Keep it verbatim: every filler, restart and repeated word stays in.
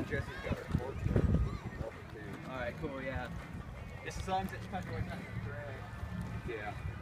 Jesse's got her torch there. Alright, cool, yeah. Just as long as it's fucking with nothing gray. Yeah.